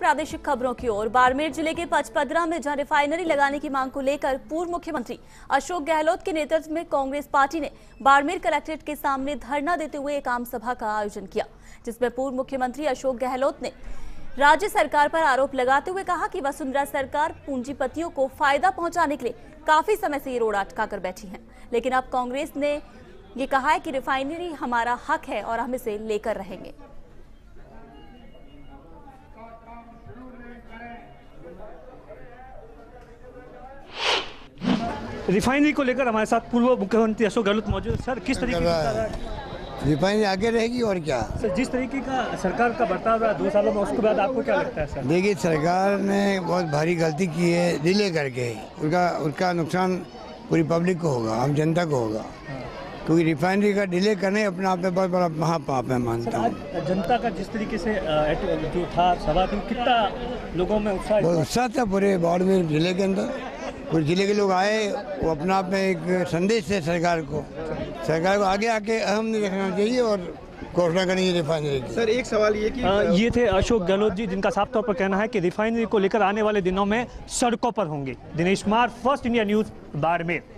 प्रादेशिक खबरों की ओर। बाड़मेर जिले के पचपदरा में जहां रिफाइनरी लगाने की मांग को लेकर पूर्व मुख्यमंत्री अशोक गहलोत के नेतृत्व में कांग्रेस पार्टी ने बाड़मेर कलेक्ट्रेट के सामने धरना देते हुए एक आम सभा का आयोजन किया, जिसमें पूर्व मुख्यमंत्री अशोक गहलोत ने राज्य सरकार पर आरोप लगाते हुए कहा कि वसुंधरा सरकार पूंजीपतियों को फायदा पहुंचाने के लिए काफी समय से ये रोड अटका कर बैठी है, लेकिन अब कांग्रेस ने ये कहा है कि रिफाइनरी हमारा हक है और हम इसे लेकर रहेंगे। रिफाइनरी को लेकर हमारे साथ पूर्व मुख्यमंत्री अशोक गहलोत मौजूद है। सर, किस तरीके की रिफाइनरी आगे रहेगी और क्या? सर, जिस तरीके का सरकार का बर्ताव रहा 2 सालों में, उसके बाद आपको क्या लगता है? सर, देखिए, सरकार ने बहुत भारी गलती की है डिले करके। उसका नुकसान पूरी पब्लिक को होगा, आम जनता को होगा, क्योंकि रिफाइनरी का डिले करने अपने आप में बहुत बड़ा महापाप है, मानता हूँ। जनता का जिस तरीके से जो था सभा थी, कितना लोगों में उत्साह था पूरे बाड़मेर जिले के अंदर। पूरे जिले के लोग आए, वो अपना आप में एक संदेश है सरकार को आगे आके अहम नहीं रखना चाहिए और घोषणा करनी है रिफाइनरी की। सर, एक सवाल ये कि ये थे अशोक गहलोत जी, जिनका साफ तौर पर कहना है कि रिफाइनरी को लेकर आने वाले दिनों में सड़कों पर होंगे। Dinesh Kumar, first India news, Barmer.